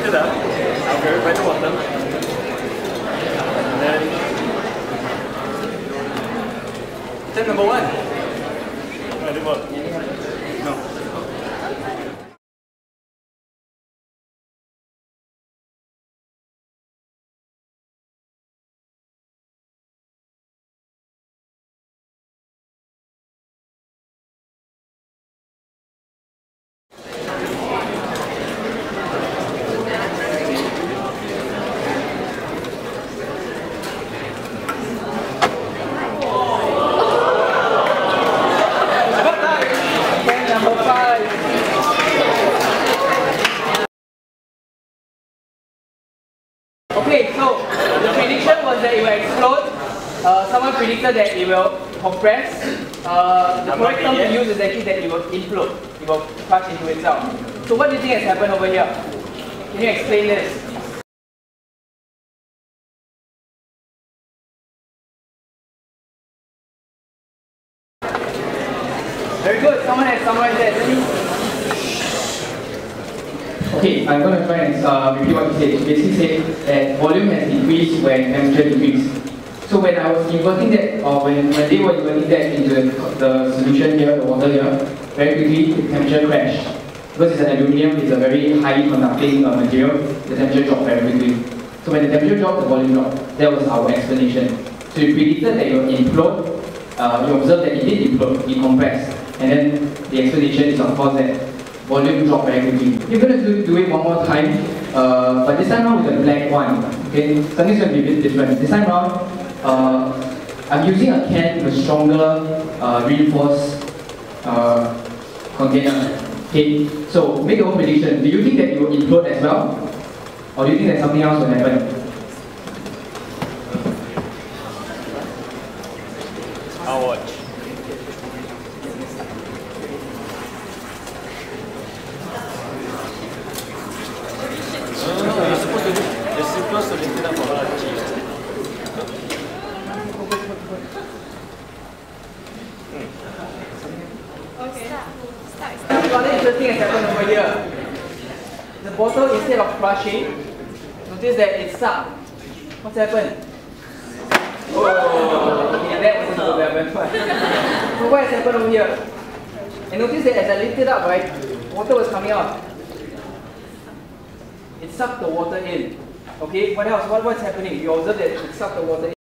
it up. I'll verify the bottom. And then step number 1. No. Okay, so the prediction was that it will explode. Someone predicted that it will compress. The correct term to use is actually that it will implode. It will crush into itself. So what do you think has happened over here? Can you explain this? Very good. Someone has summarized that. Okay, I'm going to try and repeat what he said. He basically said that volume has decreased when temperature decreased. So when I was inverting that, or when they were inverting that into the solution here, the water here, very quickly the temperature crashed. Because it's an aluminium, it's a very highly conducting material, the temperature dropped very quickly. So when the temperature dropped, the volume dropped. That was our explanation. So we predicted that it will implode. You observed that it did implode, it compressed. And then the explanation is of course that volume dropped very quickly. We're going to do it one more time, but this time around with the black one. Okay, something's going to be a bit different. This time around, I'm using a can with a stronger reinforced container. Okay, so make your own prediction. Do you think that it will implode as well, or do you think that something else will happen? I'll watch. You're supposed to do the simplest to lift it up for her to achieve. Okay. Something interesting has happened over here. The bottle, instead of crushing, notice that it sucked. What's happened? Oh, yeah, that wasn't what happened. So what has happened over here? And notice that as I lift it up, right, water was coming out. It sucked the water in. Okay, what else? What's happening? You observe that it sucked the water in.